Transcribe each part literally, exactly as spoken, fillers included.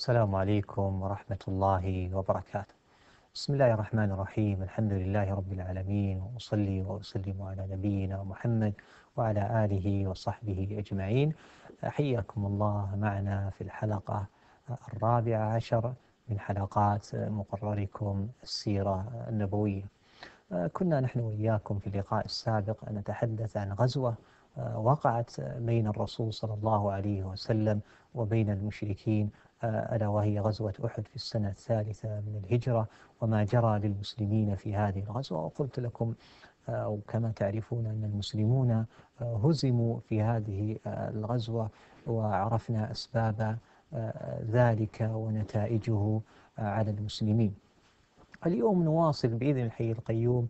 السلام عليكم ورحمة الله وبركاته. بسم الله الرحمن الرحيم. الحمد لله رب العالمين، وأصلي وأسلم على نبينا محمد وعلى آله وصحبه أجمعين. حياكم الله معنا في الحلقة الرابعة عشر من حلقات مقرركم السيرة النبوية. كنا نحن وإياكم في اللقاء السابق نتحدث عن غزوة وقعت بين الرسول صلى الله عليه وسلم وبين المشركين، ألا وهي غزوة أحد في السنة الثالثة من الهجرة، وما جرى للمسلمين في هذه الغزوة. وقلت لكم أو كما تعرفون أن المسلمون هزموا في هذه الغزوة، وعرفنا أسباب ذلك ونتائجه على المسلمين. اليوم نواصل بإذن الحي القيوم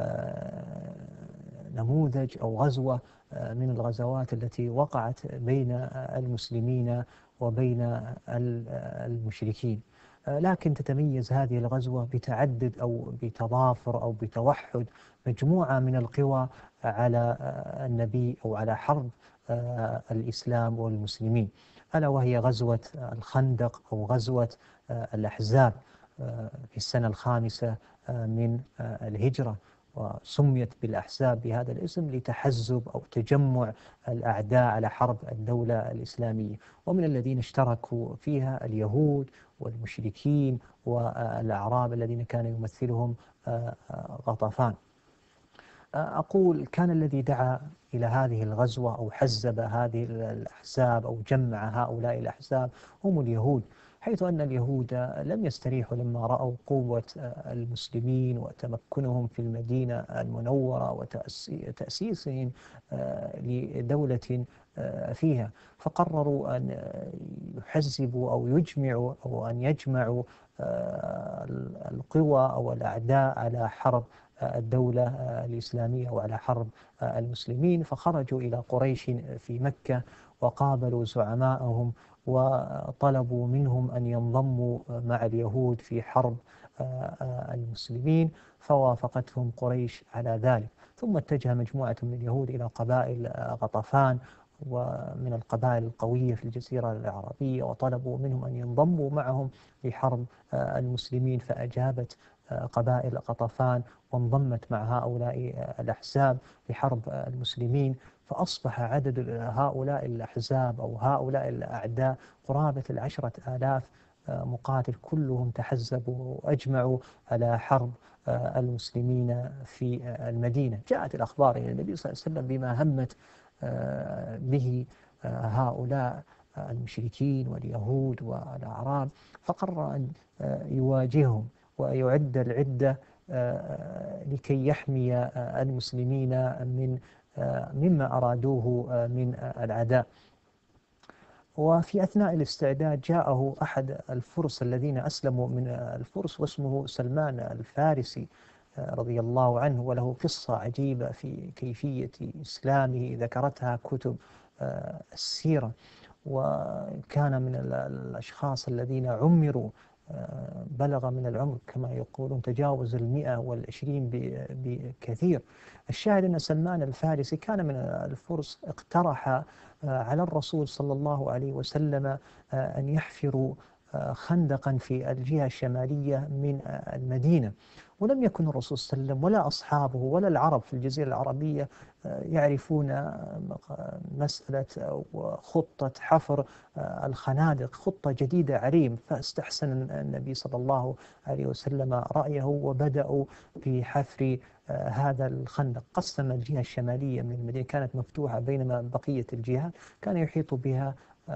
نموذج أو غزوة من الغزوات التي وقعت بين المسلمين وبين المشركين، لكن تتميز هذه الغزوة بتعدد أو بتضافر أو بتوحد مجموعة من القوى على النبي أو على حرب الإسلام والمسلمين، ألا وهي غزوة الخندق أو غزوة الأحزاب في السنة الخامسة من الهجرة. وسميت بالأحزاب بهذا الاسم لتحزب أو تجمع الأعداء على حرب الدولة الإسلامية، ومن الذين اشتركوا فيها اليهود والمشركين والأعراب الذين كان يمثلهم غطفان. أقول كان الذي دعا إلى هذه الغزوة أو حزب هذه الأحزاب أو جمع هؤلاء الأحزاب هم اليهود، حيث أن اليهود لم يستريحوا لما رأوا قوة المسلمين وتمكنهم في المدينة المنورة وتأسيسهم لدولة فيها، فقرروا أن يحزبوا أو يجمعوا أو أن يجمعوا القوى أو الأعداء على حرب الدولة الإسلامية وعلى حرب المسلمين. فخرجوا إلى قريش في مكة وقابلوا زعماءهم وطلبوا منهم أن ينضموا مع اليهود في حرب المسلمين، فوافقتهم قريش على ذلك. ثم اتجه مجموعة من اليهود إلى قبائل غطفان ومن القبائل القوية في الجزيرة العربية، وطلبوا منهم أن ينضموا معهم لحرب المسلمين، فأجابت قبائل غطفان وانضمت مع هؤلاء الأحزاب لحرب المسلمين، فأصبح عدد هؤلاء الأحزاب أو هؤلاء الأعداء قرابة العشرة آلاف مقاتل، كلهم تحزبوا وأجمعوا على حرب المسلمين في المدينة. جاءت الأخبار إلى النبي صلى الله عليه وسلم بما همت به هؤلاء المشركين واليهود والأعراب، فقرر أن يواجههم ويعد العدة لكي يحمي المسلمين من مما أرادوه من العداء. وفي أثناء الاستعداد جاءه أحد الفرس الذين أسلموا من الفرس، واسمه سلمان الفارسي رضي الله عنه، وله قصة عجيبة في كيفية إسلامه ذكرتها كتب السيرة. وكان من الأشخاص الذين عمروا، بلغ من العمر كما يقولون تجاوز المئة والعشرين بكثير. الشاهد أن سلمان الفارسي كان من الفرس، اقترح على الرسول صلى الله عليه وسلم أن يحفروا خندقا في الجهة الشمالية من المدينة، ولم يكن الرسول صلى الله عليه وسلم ولا أصحابه ولا العرب في الجزيرة العربية يعرفون مسألة أو خطة حفر الخنادق، خطة جديدة عريم. فاستحسن النبي صلى الله عليه وسلم رأيه وبدأوا في حفر هذا الخندق. قسم الجهة الشمالية من المدينة كانت مفتوحة، بينما بقية الجهات كان يحيط بها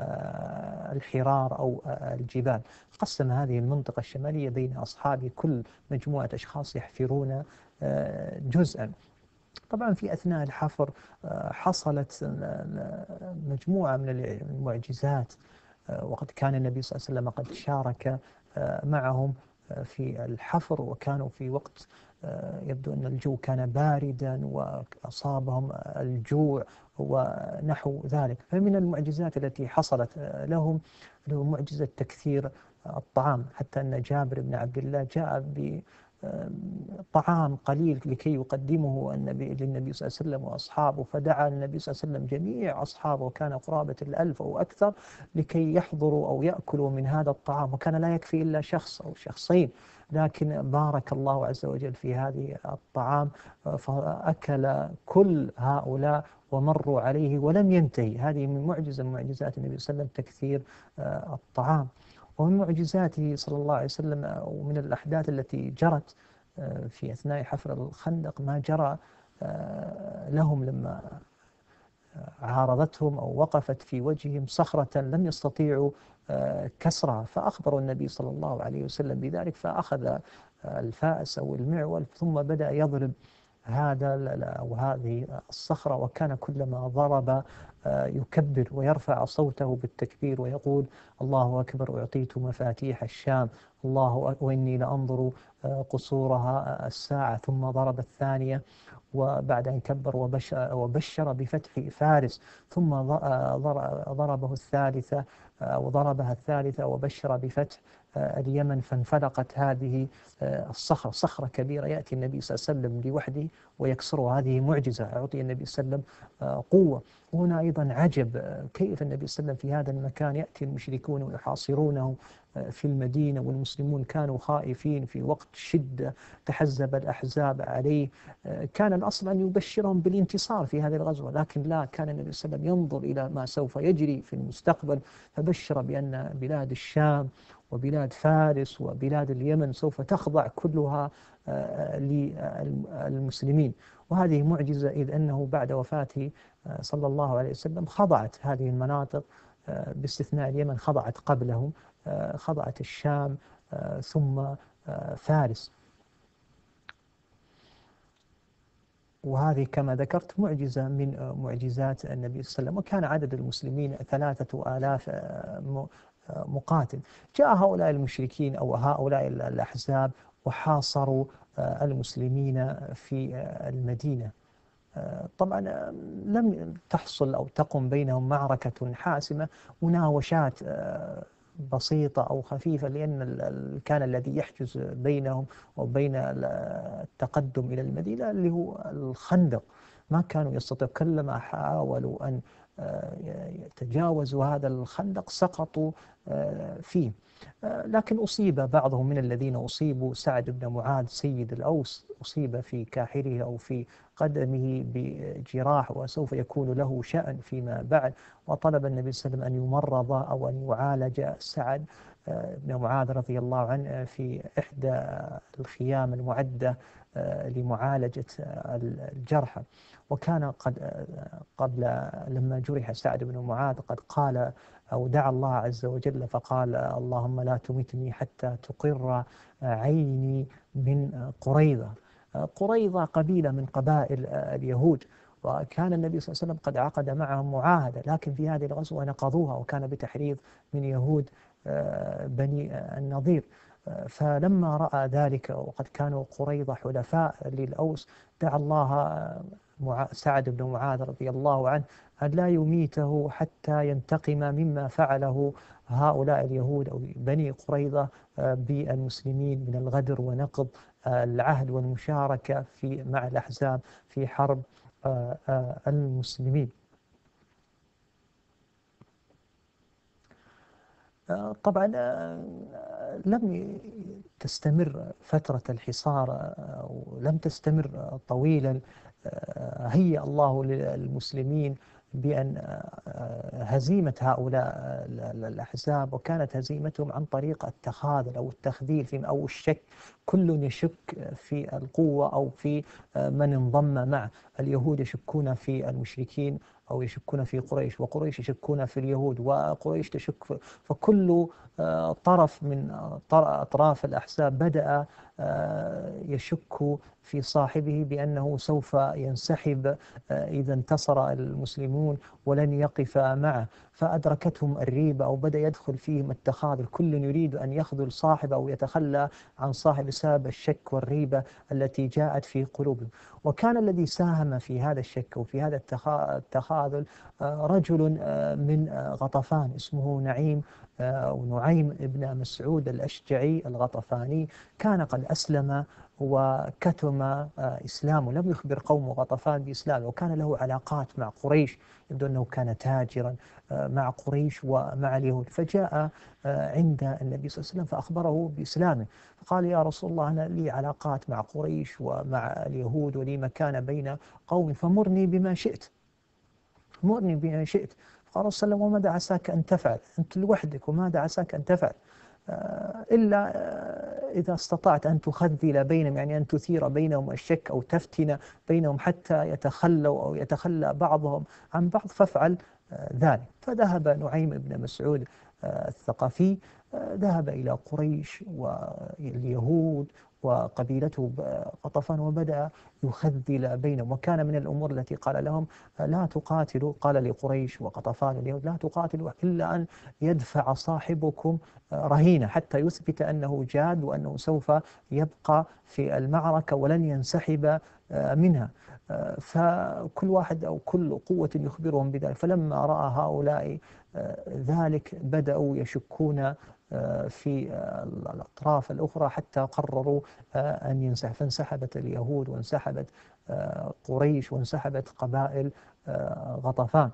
الحرار أو الجبال. قسم هذه المنطقة الشمالية بين أصحاب كل مجموعة أشخاص يحفرون جزءا. طبعا في أثناء الحفر حصلت مجموعة من المعجزات، وقد كان النبي صلى الله عليه وسلم قد شارك معهم في الحفر، وكانوا في وقت يبدو أن الجو كان باردا وأصابهم الجوع ونحو ذلك. فمن المعجزات التي حصلت لهم له معجزة تكثير الطعام، حتى أن جابر بن عبد الله جاء طعام قليل لكي يقدمه النبي للنبي صلى الله عليه وسلم وأصحابه، فدعا النبي صلى الله عليه وسلم جميع أصحابه وكان قرابة الألف أو أكثر لكي يحضروا أو يأكلوا من هذا الطعام، وكان لا يكفي إلا شخص أو شخصين، لكن بارك الله عز وجل في هذه الطعام فأكل كل هؤلاء ومروا عليه ولم ينتهي. هذه من معجزة من معجزات النبي صلى الله عليه وسلم تكثير الطعام. ومن معجزاته صلى الله عليه وسلم ومن الأحداث التي جرت في أثناء حفر الخندق ما جرى لهم لما عارضتهم أو وقفت في وجههم صخرة لم يستطيعوا كسرها، فأخبروا النبي صلى الله عليه وسلم بذلك، فأخذ الفأس أو المعول ثم بدأ يضرب هذا أو هذه الصخرة، وكان كلما ضرب يكبر ويرفع صوته بالتكبير ويقول الله أكبر أعطيت مفاتيح الشام، الله وإني لأنظر قصورها الساعة، ثم ضرب الثانية وبعد أن كبر وبشر, وبشر بفتح فارس، ثم ضربه الثالثة وضربها الثالثة وبشر بفتح اليمن، فانفلقت هذه الصخرة، صخرة كبيرة يأتي النبي صلى الله عليه وسلم لوحده ويكسرها. هذه معجزة أعطي النبي صلى الله عليه وسلم قوة. وهنا أيضا عجب كيف النبي صلى الله عليه وسلم في هذا المكان يأتي المشركون ويحاصرونه في المدينة والمسلمون كانوا خائفين في وقت شدة تحزب الأحزاب عليه، كان الأصل أن يبشرهم بالانتصار في هذه الغزوة، لكن لا، كان النبي صلى الله عليه وسلم ينظر إلى ما سوف يجري في المستقبل، فبشر بأن بلاد الشام وبلاد فارس وبلاد اليمن سوف تخضع كلها للمسلمين. وهذه معجزة، إذ أنه بعد وفاته صلى الله عليه وسلم خضعت هذه المناطق باستثناء اليمن، خضعت قبله، خضعت الشام ثم فارس. وهذه كما ذكرت معجزة من معجزات النبي صلى الله عليه وسلم. وكان عدد المسلمين ثلاثة آلاف مقاتل. جاء هؤلاء المشركين أو هؤلاء الأحزاب وحاصروا المسلمين في المدينة. طبعا لم تحصل أو تقم بينهم معركة حاسمة، مناوشات بسيطة أو خفيفة، لأن كان الذي يحجز بينهم وبين التقدم إلى المدينة اللي هو الخندق، ما كانوا يستطيعوا، كلما حاولوا أن يتجاوزوا هذا الخندق سقطوا فيه. لكن أصيب بعضهم من الذين أصيبوا، سعد بن معاذ سيد الأوس أصيب في كاحله أو في قدمه بجراح وسوف يكون له شأن فيما بعد، وطلب النبي صلى الله عليه وسلم أن يمرض أو أن يعالج سعد بن معاذ رضي الله عنه في إحدى الخيام المعدة لمعالجة الجرحى. وكان قد قبل لما جرح سعد بن معاذ قد قال أو دعا الله عز وجل فقال اللهم لا تمتني حتى تقر عيني من قريظة. قريظة قبيلة من قبائل اليهود، وكان النبي صلى الله عليه وسلم قد عقد معهم معاهدة، لكن في هذه الغزوة نقضوها، وكان بتحريض من يهود بني النضير. فلما رأى ذلك وقد كانوا قريظة حلفاء للأوس دعا الله سعد بن معاذ رضي الله عنه أن لا يميته حتى ينتقم مما فعله هؤلاء اليهود أو بني قريظة بالمسلمين من الغدر ونقض العهد والمشاركة في مع الأحزاب في حرب المسلمين. طبعا لم تستمر فترة الحصار ولم تستمر طويلا. هيأ الله للمسلمين بأن هزيمة هؤلاء الأحزاب، وكانت هزيمتهم عن طريق التخاذل أو التخذيل أو الشك، كل يشك في القوة أو في من انضم معه. اليهود يشكون في المشركين أو يشكون في قريش، وقريش يشكون في اليهود، وقريش تشك في، فكل طرف من أطراف الأحزاب بدأ يشك في صاحبه بأنه سوف ينسحب إذا انتصر المسلمون ولن يقف معه، فأدركتهم الريبة أو بدأ يدخل فيهم التخاذل، كل يريد أن يخذل صاحبه أو يتخلى عن صاحب بسبب الشك والريبة التي جاءت في قلوبهم. وكان الذي ساهم في هذا الشك وفي هذا التخاذل رجل من غطفان اسمه نعيم أو نعيم ابن مسعود الأشجعي الغطفاني، كان قد أسلم وكتم إسلامه، لم يخبر قوم غطفان بإسلامه، وكان له علاقات مع قريش، يبدو أنه كان تاجرا مع قريش ومع اليهود. فجاء عند النبي صلى الله عليه وسلم فأخبره بإسلامه، فقال يا رسول الله أنا لي علاقات مع قريش ومع اليهود ولي مكان بين قومي، فمرني بما شئت، مرني بما شئت. قال صلى الله عليه وسلم وماذا عساك أن تفعل؟ أنت لوحدك وماذا عساك أن تفعل؟ إلا إذا استطعت أن تخذل بينهم، يعني أن تثير بينهم الشك أو تفتن بينهم حتى يتخلوا أو يتخلى بعضهم عن بعض فافعل ذلك. فذهب نعيم بن مسعود الثقفي، ذهب إلى قريش واليهود وقبيلته غطفان وبدأ يخذل بينهم. وكان من الأمور التي قال لهم لا تقاتلوا، قال لقريش وغطفان واليهود لا تقاتلوا إلا أن يدفع صاحبكم رهينة حتى يثبت أنه جاد وأنه سوف يبقى في المعركة ولن ينسحب منها. فكل واحد أو كل قوة يخبرهم بذلك. فلما رأى هؤلاء ذلك بدأوا يشكون في الأطراف الأخرى حتى قرروا أن ينسحب، فانسحبت اليهود وانسحبت قريش وانسحبت قبائل غطفان.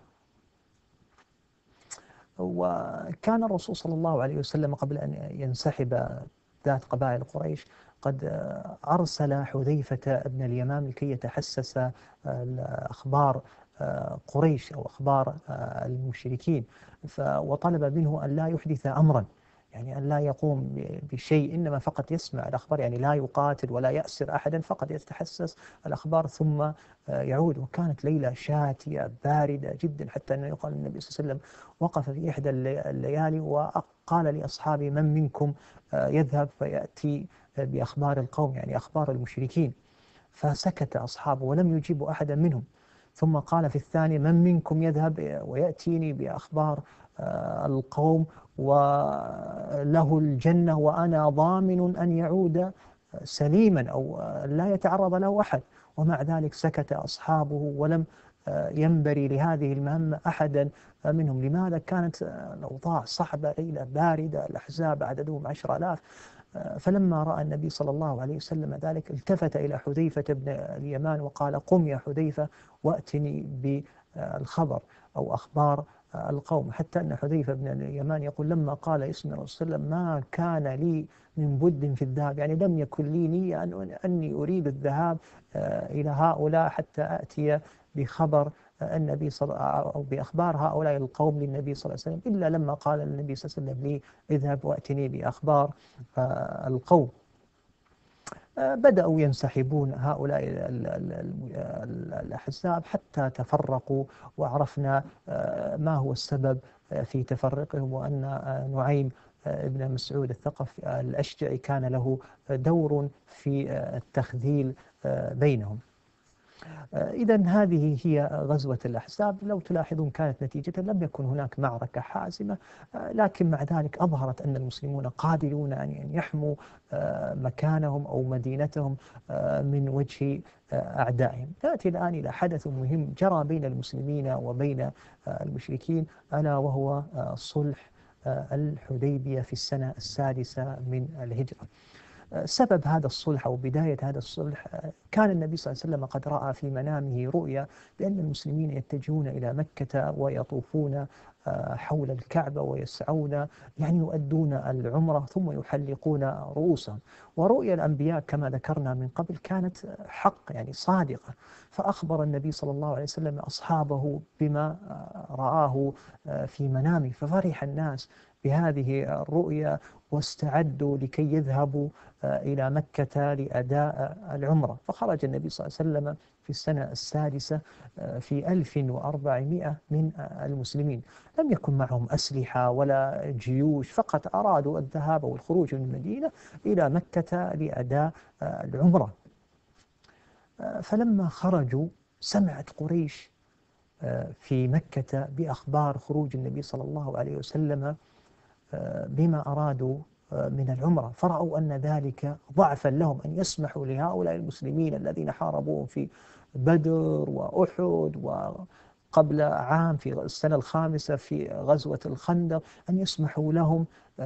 وكان الرسول صلى الله عليه وسلم قبل أن ينسحب ذات قبائل قريش قد أرسل حذيفة بن اليمان لكي يتحسس أخبار قريش أو أخبار المشركين، وطلب منه أن لا يحدث أمرا، يعني أن لا يقوم بشيء، إنما فقط يسمع الأخبار، يعني لا يقاتل ولا يأسر أحدا، فقط يتحسس الأخبار ثم يعود. وكانت ليلة شاتية باردة جدا، حتى أنه يقال النبي صلى الله عليه وسلم وقف في إحدى الليالي وقال لأصحابه من منكم يذهب فيأتي بأخبار القوم، يعني أخبار المشركين. فسكت أصحابه ولم يجيبوا أحدا منهم. ثم قال في الثاني من منكم يذهب ويأتيني بأخبار القوم وله الجنة وأنا ضامن أن يعود سليما أو لا يتعرض له أحد. ومع ذلك سكت أصحابه ولم ينبري لهذه المهمة أحدا منهم. لماذا؟ كانت الأوضاع صعبة، ليلة باردة، الأحزاب عددهم عشر آلاف. فلما رأى النبي صلى الله عليه وسلم ذلك التفت إلى حذيفة بن اليمان وقال قم يا حذيفة وأتني بالخبر أو أخبار القوم. حتى أن حذيفة بن اليمان يقول لما قال اسم الرسول صلى الله عليه وسلم ما كان لي من بد في الذهاب، يعني لم يكن لي نية أن أني أريد الذهاب إلى هؤلاء حتى أتي بخبر النبي صلى أو بأخبار هؤلاء القوم للنبي صلى الله عليه وسلم، إلا لما قال النبي صلى الله عليه وسلم لي اذهب وأتني بأخبار القوم. بدأوا ينسحبون هؤلاء الأحزاب حتى تفرقوا، وعرفنا ما هو السبب في تفرقهم، وأن نعيم ابن مسعود الثقفي الأشجعي كان له دور في التخذيل بينهم. إذا هذه هي غزوة الأحزاب. لو تلاحظون كانت نتيجة لم يكن هناك معركة حاسمة، لكن مع ذلك أظهرت أن المسلمون قادرون أن يحموا مكانهم أو مدينتهم من وجه أعدائهم. نأتي الآن إلى حدث مهم جرى بين المسلمين وبين المشركين، ألا وهو صلح الحديبية في السنة السادسة من الهجرة. سبب هذا الصلح أو بداية هذا الصلح كان النبي صلى الله عليه وسلم قد رأى في منامه رؤيا بأن المسلمين يتجهون إلى مكة ويطوفون حول الكعبة ويسعون، يعني يؤدون العمرة ثم يحلقون رؤوسهم. ورؤيا الأنبياء كما ذكرنا من قبل كانت حق، يعني صادقة. فأخبر النبي صلى الله عليه وسلم أصحابه بما رآه في منامه، ففرح الناس بهذه الرؤيا واستعدوا لكي يذهبوا إلى مكة لأداء العمرة. فخرج النبي صلى الله عليه وسلم في السنة السادسة في ألف وأربعمائة من المسلمين، لم يكن معهم أسلحة ولا جيوش، فقط أرادوا الذهاب والخروج من المدينة إلى مكة لأداء العمرة. فلما خرجوا سمعت قريش في مكة بأخبار خروج النبي صلى الله عليه وسلم بما أرادوا من العمرة، فرأوا أن ذلك ضعفا لهم أن يسمحوا لهؤلاء المسلمين الذين حاربوهم في بدر وأحد قبل عام في السنة الخامسة في غزوة الخندق أن يسمحوا لهم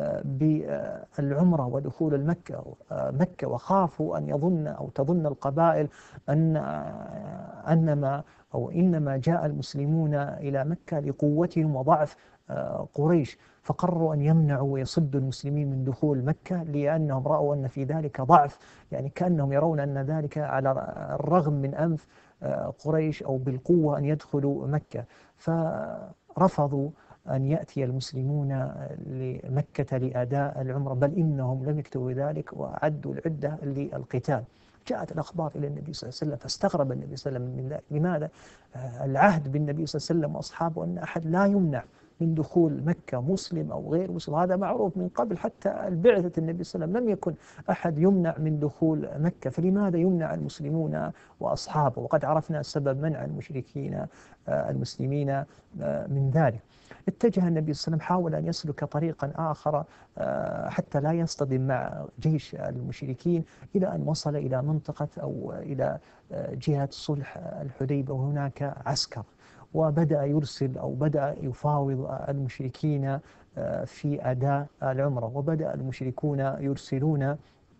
بالعمرة ودخول المكة مكة، وخافوا أن يظن أو تظن القبائل أن أنما أو إنما جاء المسلمون إلى مكة لقوتهم وضعف قريش، فقرروا أن يمنعوا ويصدوا المسلمين من دخول مكة، لأنهم رأوا أن في ذلك ضعف، يعني كأنهم يرون أن ذلك على الرغم من أنف قريش أو بالقوة أن يدخلوا مكة، فرفضوا أن يأتي المسلمون لمكة لأداء العمرة، بل إنهم لم يكتبوا ذلك وأعدوا العدة للقتال. جاءت الأخبار إلى النبي صلى الله عليه وسلم فاستغرب النبي صلى الله عليه وسلم من ذلك. لماذا؟ العهد بالنبي صلى الله عليه وسلم وأصحابه أن أحد لا يمنع من دخول مكة، مسلم أو غير مسلم، هذا معروف من قبل، حتى البعثة النبي صلى الله عليه وسلم لم يكن أحد يمنع من دخول مكة، فلماذا يمنع المسلمون وأصحابه؟ وقد عرفنا سبب منع المشركين المسلمين من ذلك. اتجه النبي صلى الله عليه وسلم، حاول أن يسلك طريقا آخر حتى لا يصطدم مع جيش المشركين، إلى أن وصل إلى منطقة أو إلى جهة صلح الحديبية، وهناك عسكر، وبدأ يرسل أو بدأ يفاوض المشركين في أداء العمرة، وبدأ المشركون يرسلون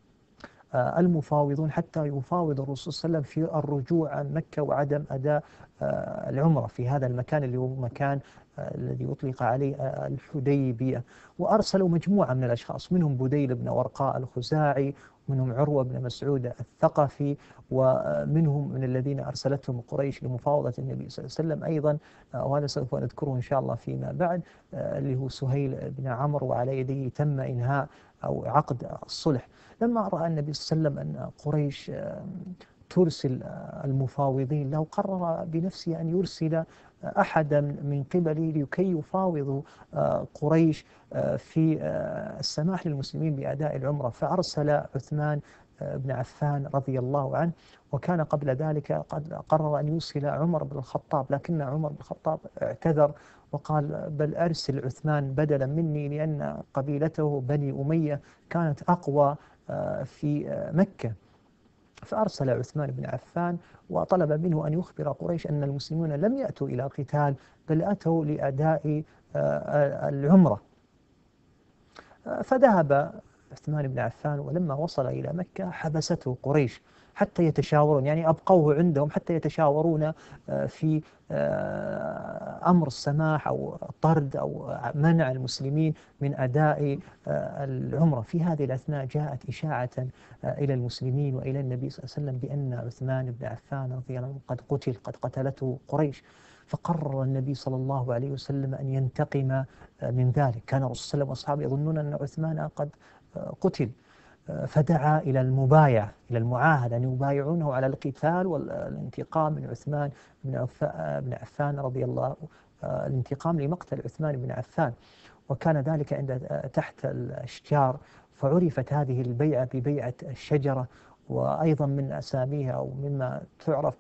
المفاوضون حتى يفاوض الرسول صلى الله عليه وسلم في الرجوع عن مكة وعدم أداء العمرة في هذا المكان اللي هو مكان الذي أطلق عليه الحديبية. وأرسلوا مجموعة من الأشخاص، منهم بديل بن ورقاء الخزاعي، ومنهم عروة بن مسعود الثقفي، ومنهم من الذين أرسلتهم قريش لمفاوضة النبي صلى الله عليه وسلم أيضا، وهذا سوف نذكره إن شاء الله فيما بعد، اللي هو سهيل بن عمرو، وعلى يده تم إنهاء أو عقد الصلح. لما رأى النبي صلى الله عليه وسلم أن قريش ترسل المفاوضين له، قرر بنفسه أن يرسل أحدا من قبله لكي يفاوض قريش في السماح للمسلمين بأداء العمرة، فأرسل عثمان بن عفان رضي الله عنه، وكان قبل ذلك قد قرر أن يرسل عمر بن الخطاب، لكن عمر بن الخطاب اعتذر وقال بل أرسل عثمان بدلا مني، لأن قبيلته بني أمية كانت أقوى في مكة. فأرسل عثمان بن عفان وطلب منه أن يخبر قريش أن المسلمون لم يأتوا إلى قتال، بل أتوا لأداء العمرة. فذهب عثمان بن عفان، ولما وصل إلى مكة حبسته قريش حتى يتشاورون، يعني أبقوه عندهم حتى يتشاورون في أمر السماح أو طرد أو منع المسلمين من أداء العمرة. في هذه الأثناء جاءت إشاعة إلى المسلمين وإلى النبي صلى الله عليه وسلم بأن عثمان بن عفان رضي الله عنه قد قتل، قد قتلته قريش. فقرر النبي صلى الله عليه وسلم أن ينتقم من ذلك. كان الرسول صلى الله عليه وسلم وأصحابه يظنون أن عثمان قد قتل، فدعا إلى المبايعة، إلى المعاهدة، أن يبايعونه على القتال والانتقام من عثمان بن عفان رضي الله، الانتقام لمقتل عثمان بن عفان. وكان ذلك عند تحت الأشجار، فعرفت هذه البيعة ببيعة الشجرة، وأيضا من أساميها أو مما تعرف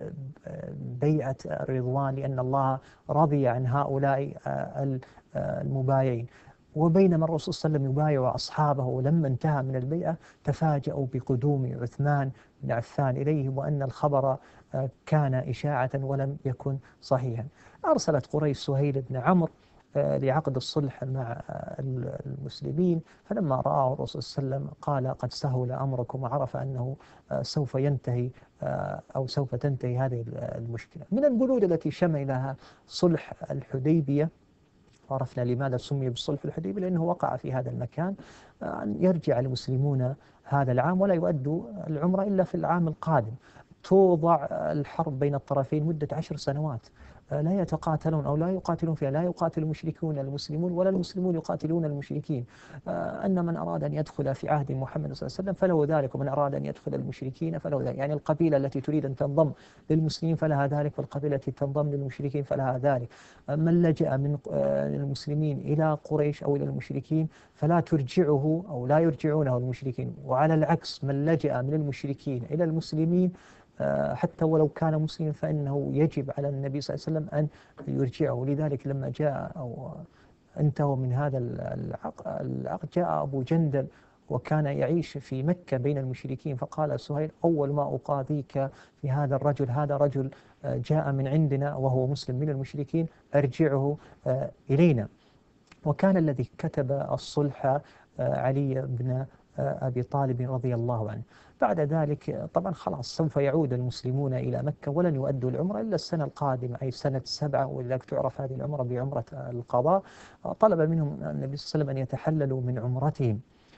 ببيعة الرضوان، لأن الله رضي عن هؤلاء المبايعين. وبينما الرسول صلى الله عليه وسلم يبايع أصحابه، ولما انتهى من البيعة تفاجأوا بقدوم عثمان بن عفان إليهم، وأن الخبر كان إشاعة ولم يكن صحيحا. أرسلت قريش سهيل بن عمرو لعقد الصلح مع المسلمين، فلما رآه الرسول صلى الله عليه وسلم قال قد سهل أمركم، وعرف أنه سوف ينتهي أو سوف تنتهي هذه المشكلة. من البنود التي شملها صلح الحديبية، عرفنا لماذا سمي بالصلح الحديبية، لأنه وقع في هذا المكان، أن يرجع المسلمون هذا العام ولا يؤدوا العمرة إلا في العام القادم. توضع الحرب بين الطرفين مدة عشر سنوات، لا يتقاتلون أو لا يقاتلون فيها، لا يقاتل المشركون المسلمون ولا المسلمون يقاتلون المشركين. أن من أراد أن يدخل في عهد محمد صلى الله عليه وسلم فله ذلك، ومن أراد أن يدخل المشركين فله ذلك، يعني القبيلة التي تريد أن تنضم للمسلمين فلها ذلك، والقبيلة التي تنضم للمشركين فلها ذلك. من لجأ من المسلمين إلى قريش أو إلى المشركين فلا ترجعه أو لا يرجعونه المشركين، وعلى العكس من لجأ من المشركين إلى المسلمين حتى ولو كان مسلما فإنه يجب على النبي صلى الله عليه وسلم أن يرجعه. لذلك لما جاء أو انتهوا من هذا العقد جاء أبو جندل وكان يعيش في مكة بين المشركين، فقال سهيل: أول ما أقاضيك في هذا الرجل، هذا رجل جاء من عندنا وهو مسلم من المشركين، أرجعه إلينا. وكان الذي كتب الصلح علي بن أبي طالب رضي الله عنه. بعد ذلك طبعا خلاص سوف يعود المسلمون إلى مكة ولن يؤدوا العمرة إلا السنة القادمة، أي سنة سبعة، ولذلك تعرف هذه العمرة بعمرة القضاء. طلب منهم النبي صلى الله عليه وسلم أن يتحللوا من عمرتهم،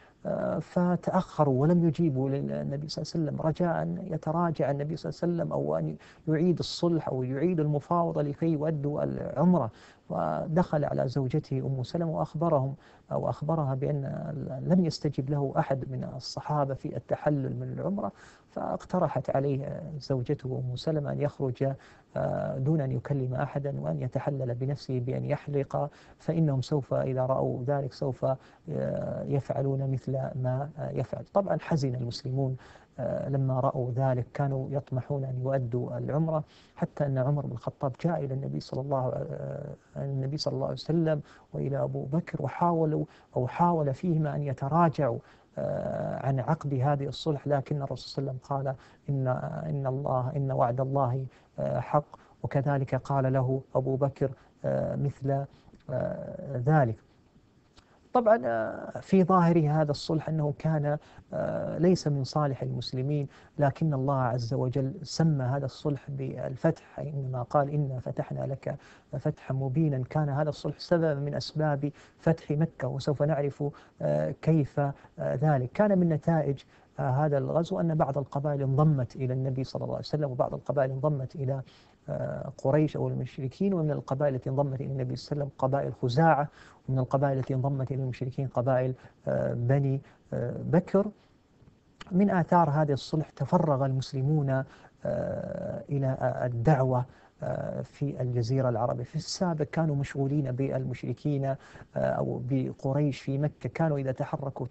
فتأخروا ولم يجيبوا للنبي صلى الله عليه وسلم، رجاء أن يتراجع النبي صلى الله عليه وسلم أو أن يعيد الصلح أو يعيد المفاوضة لكي يؤدوا العمرة. ودخل على زوجته أم سلمة وأخبرهم أو أخبرها بأن لم يستجب له أحد من الصحابة في التحلل من العمرة، فاقترحت عليه زوجته أم سلمة أن يخرج دون أن يكلم أحدا وأن يتحلل بنفسه بأن يحلق، فإنهم سوف إذا رأوا ذلك سوف يفعلون مثل ما يفعل. طبعا حزن المسلمون لما رأوا ذلك، كانوا يطمحون أن يؤدوا العمرة، حتى أن عمر بن الخطاب جاء إلى النبي صلى الله النبي صلى الله عليه وسلم وإلى أبو بكر، وحاولوا أو حاول فيهما أن يتراجعوا عن عقد هذه الصلح، لكن الرسول صلى الله عليه وسلم قال: إن إن الله إن وعد الله حق، وكذلك قال له أبو بكر مثل ذلك. طبعا في ظاهر هذا الصلح أنه كان ليس من صالح المسلمين، لكن الله عز وجل سمى هذا الصلح بالفتح، إنما قال: إنا فتحنا لك فتحا مبينا. كان هذا الصلح سبب من أسباب فتح مكة، وسوف نعرف كيف ذلك. كان من نتائج هذا الغزو أن بعض القبائل انضمت إلى النبي صلى الله عليه وسلم، وبعض القبائل انضمت إلى قريش أو المشركين. ومن القبائل التي انضمت إلى النبي صلى الله عليه وسلم قبائل خزاعة، ومن القبائل التي انضمت إلى المشركين قبائل بني بكر. من آثار هذا الصلح تفرغ المسلمون إلى الدعوة في الجزيرة العربية. في السابق كانوا مشغولين بالمشركين أو بقريش في مكة، كانوا إذا تحركوا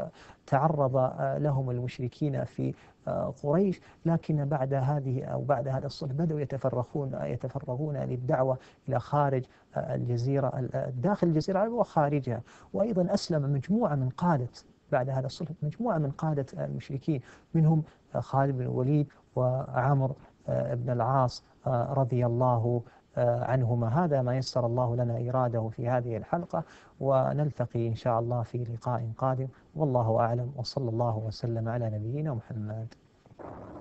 تعرض لهم المشركين في قريش، لكن بعد هذه أو بعد هذا الصلح بدأوا يتفرغون يتفرغون للدعوة إلى خارج الجزيرة، داخل الجزيرة العربية وخارجها. وأيضا أسلم مجموعة من قادة بعد هذا الصلح، مجموعة من قادة المشركين، منهم خالد بن الوليد وعمر بن العاص رضي الله عنهما. هذا ما يسر الله لنا إراده في هذه الحلقة، ونلتقي إن شاء الله في لقاء قادم، والله أعلم، وصلى الله وسلم على نبينا محمد.